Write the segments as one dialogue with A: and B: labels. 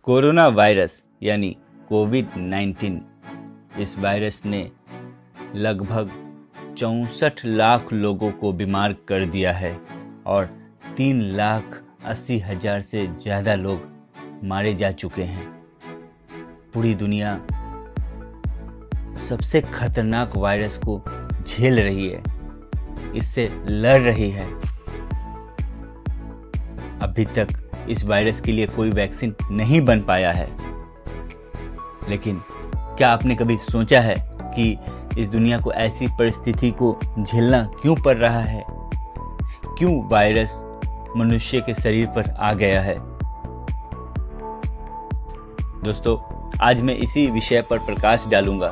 A: Corona virus यानी कोविड-19 इस virus ने लगभग 64 लाख लोगों को बीमार कर दिया है और 3,80,000 से ज़्यादा लोग मारे जा चुके हैं। पूरी दुनिया सबसे खतरनाक वायरस को झेल रही है, इससे लड़ रही है। अभी तक इस वायरस के लिए कोई वैक्सीन नहीं बन पाया है, लेकिन क्या आपने कभी सोचा है कि इस दुनिया को ऐसी परिस्थिति को झेलना क्यों पड़ रहा है? क्यों वायरस मनुष्य के शरीर पर आ गया है? दोस्तों, आज मैं इसी विषय पर प्रकाश डालूंगा।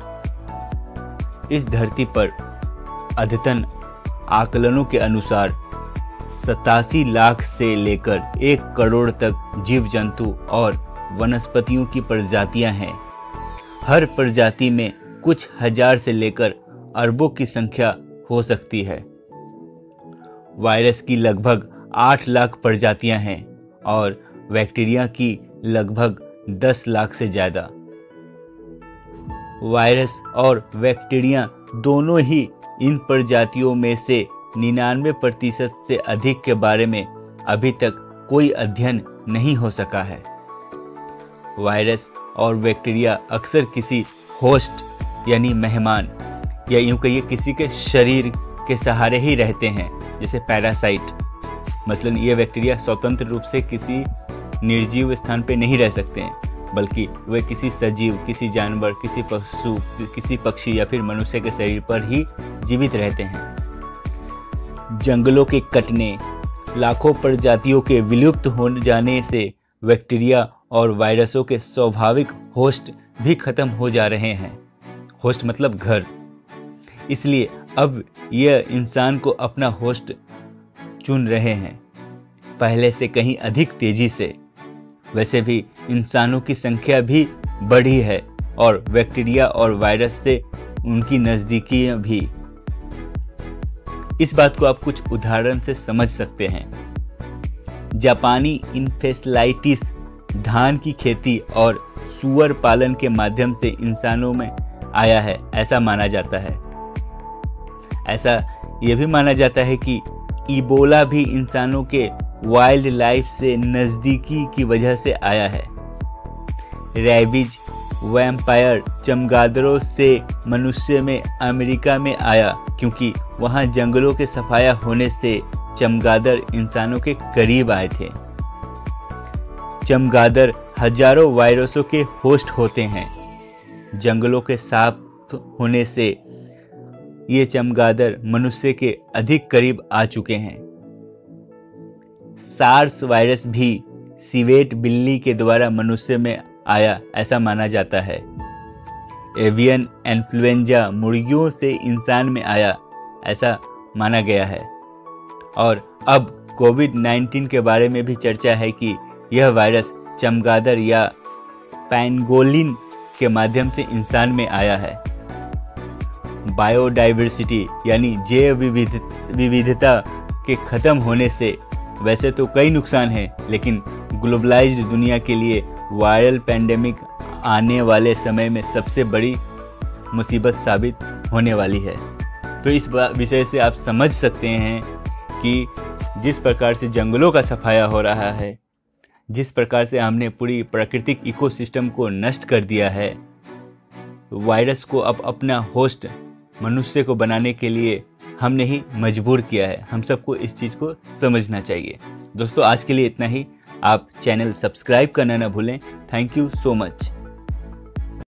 A: इस धरती पर अद्यतन आकलनों के अनुसार 87 लाख से लेकर 1 करोड़ तक जीव जंतु और वनस्पतियों की प्रजातियां हैं। हर प्रजाति में कुछ हजार से लेकर अरबों की संख्या हो सकती है। वायरस की लगभग 8 लाख प्रजातियां हैं और बैक्टीरिया की लगभग 10 लाख से ज़्यादा। वायरस और बैक्टीरिया दोनों ही इन प्रजातियों में से 99% से अधिक के बारे में अभी तक कोई अध्ययन नहीं हो सका है। वायरस और बैक्टीरिया अक्सर किसी होस्ट यानी मेहमान या यूं कहिए किसी के शरीर के सहारे ही रहते हैं, जैसे पैरासाइट। मसलन ये बैक्टीरिया स्वतंत्र रूप से किसी निर्जीव स्थान पे नहीं रह सकते हैं, बल्कि वे किसी सजीव, किसी जानवर, किसी पशु, किसी पक्षी या फिर मनुष्य के शरीर पर ही जीवित रहते हैं। जंगलों के कटने, लाखों प्रजातियों के विलुप्त हो जाने से बैक्टीरिया और वायरसों के स्वाभाविक होस्ट भी खत्म हो जा रहे हैं। होस्ट मतलब घर। इसलिए अब यह इंसान को अपना होस्ट चुन रहे हैं, पहले से कहीं अधिक तेजी से। वैसे भी इंसानों की संख्या भी बढ़ी है और बैक्टीरिया और वायरस से उनकी नज़दीकियां भी। इस बात को आप कुछ उदाहरण से समझ सकते हैं। जापानी इन्फेस्लाइटिस धान की खेती और सूअर पालन के माध्यम से इंसानों में आया है, ऐसा माना जाता है। ऐसा यह भी माना जाता है कि इबोला भी इंसानों के वाइल्ड लाइफ से नज़दीकी की वजह से आया है। रैबीज वैम्पायर चमगादड़ों से मनुष्य में अमेरिका में आया, क्योंकि वहां जंगलों के सफाया होने से चमगादड़ इंसानों के करीब आए थे। चमगादड़ हजारों वायरसों के होस्ट होते हैं। जंगलों के साफ होने से ये चमगादड़ मनुष्य के अधिक करीब आ चुके हैं। सार्स वायरस भी सिवेट बिल्ली के द्वारा मनुष्य में आया, ऐसा माना जाता है। एवियन इन्फ्लुएंजा मुर्गियों से इंसान में आया, ऐसा माना गया है। और अब कोविड-19 के बारे में भी चर्चा है कि यह वायरस चमगादड़ या पैंगोलिन के माध्यम से इंसान में आया है। बायोडाइवर्सिटी यानी जैव विविधता के खत्म होने से वैसे तो कई नुकसान हैं, लेकिन ग्लोबलाइज्ड दुनिया के लिए वायरल पैंडेमिक आने वाले समय में सबसे बड़ी मुसीबत साबित होने वाली है। तो इस विषय से आप समझ सकते हैं कि जिस प्रकार से जंगलों का सफाया हो रहा है, जिस प्रकार से हमने पूरी प्राकृतिक इकोसिस्टम को नष्ट कर दिया है, वायरस को अब अपना होस्ट मनुष्य को बनाने के लिए हमने ही मजबूर किया है। हम सबको इस चीज़ को समझना चाहिए। दोस्तों, आज के लिए इतना ही। आप चैनल सब्सक्राइब करना ना भूलें। Thank you so much.